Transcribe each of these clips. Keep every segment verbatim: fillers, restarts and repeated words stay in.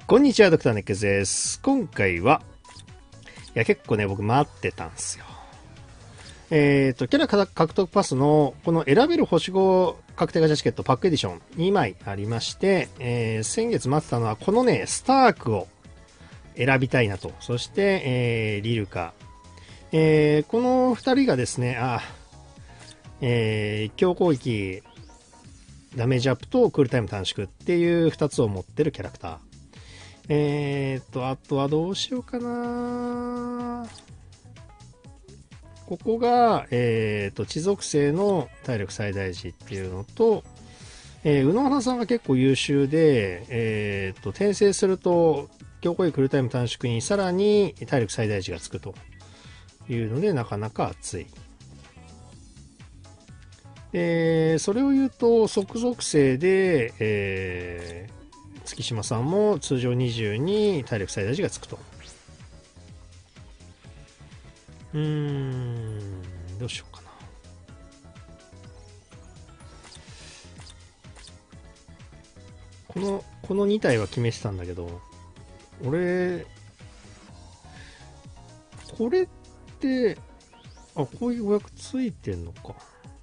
こんにちは、ドクターネックスです。今回は、いや、結構ね、僕待ってたんですよ。えっ、ー、と、キャラ獲得パスの、この選べる星ご確定ガチャチケットパックエディションにまいありまして、えー、先月待ってたのは、このね、スタークを選びたいなと。そして、えー、リルカ。えー、この二人がですね、あ、えー、強攻撃、ダメージアップとクールタイム短縮っていう二つを持ってるキャラクター。えーと、あとはどうしようかな。ここが、えーと、地属性の体力最大値っていうのと、えー、宇野花さんが結構優秀で、えーと、転生すると、強攻撃クールタイム短縮にさらに体力最大値がつくというので、なかなか熱い。えー、それを言うと、即属性で、えー、月島さんも通常にじゅうに体力最大値がつくと。うーん、どうしようかな。この、このに体は決めてたんだけど、俺、これって、あ、こういう予約ついてんのか。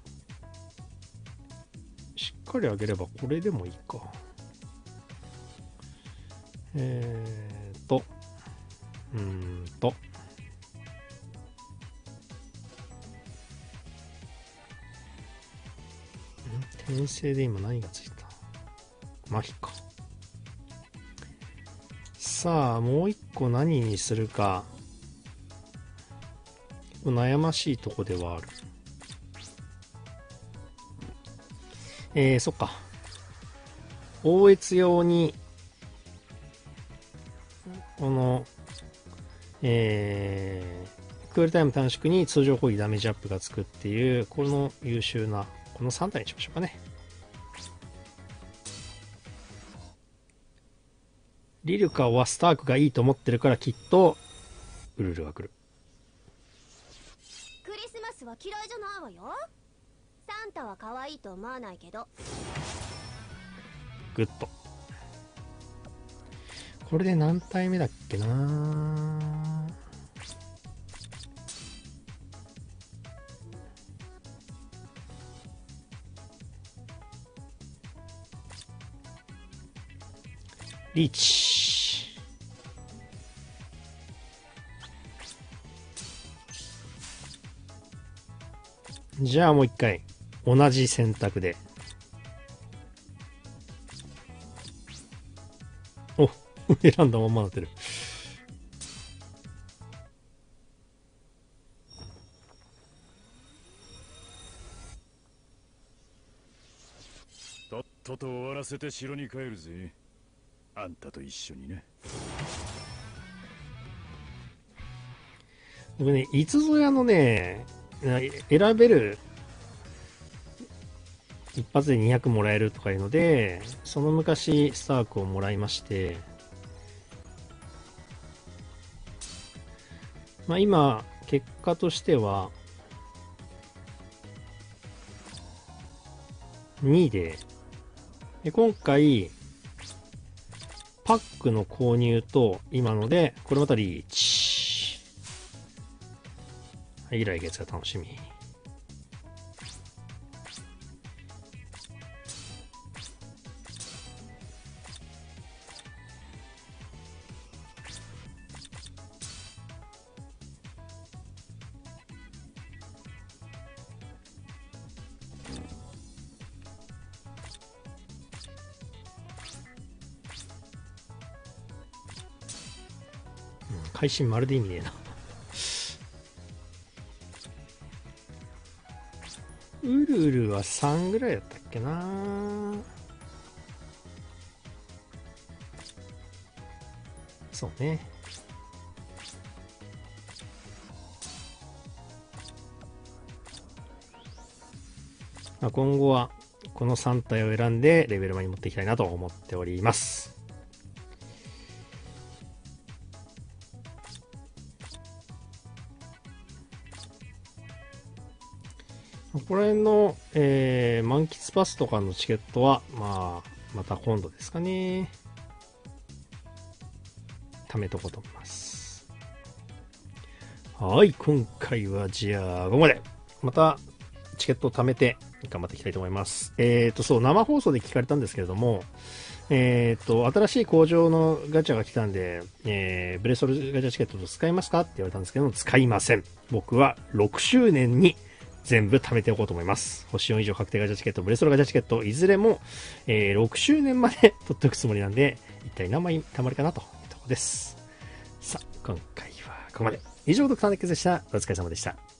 しっかり上げればこれでもいいか。えーと、うーんと、転生で今何がついた？麻痺か。さあ、もう一個何にするか。悩ましいとこではある。えー、そっか。応越用に、この、えー、クールタイム短縮に通常攻撃ダメージアップがつくっていう、この優秀な、このさん体にしましょうかね。リルカはスタークがいいと思ってるからきっと、ウルルが来る。 クリスマスは嫌いじゃないわよ。サンタは可愛いと思わないけど。 グッド。これで何体目だっけな。リーチ。じゃあもう一回同じ選択で。お、選んだまんまなってる。 とっとと終わらせて城に帰るぜ。あんたと一緒にね。 僕ね、いつぞやのね、選べる一発でにひゃくもらえるとかいうので、その昔スタークをもらいまして、まあ今、結果としては、にいで、で今回、パックの購入と今ので、これまたリーチ。はい、来月が楽しみ。会心まるで意味ねえな。ウルルはさんぐらいだったっけな。そうね。まあ、今後はこのさん体を選んでレベルマに持っていきたいなと思っております。ここら辺の、えー、満喫パスとかのチケットは、まあ、また今度ですかね。 貯めとこうと思います。はい、今回はじゃあ、ここまで。また、チケットを貯めて頑張っていきたいと思います。えっと、そう、生放送で聞かれたんですけれども、えっと、新しい工場のガチャが来たんで、えー、ブレソルガチャチケットと使いますかって言われたんですけども、使いません。僕はろくしゅうねんに全部貯めておこうと思います。星よん以上確定ガチャチケット、ブレソルガチャチケット、いずれも、えー、ろくしゅうねんまで取っておくつもりなんで、一体何枚貯まるかなというところです。さあ、今回はここまで。以上、ドクターネックスでした。お疲れ様でした。